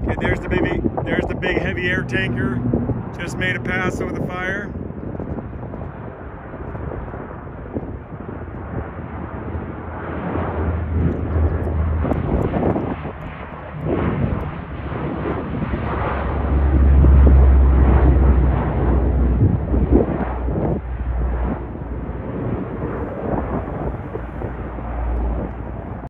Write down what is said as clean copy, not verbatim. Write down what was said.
Okay, there's the big heavy air tanker. Just made a pass over the fire.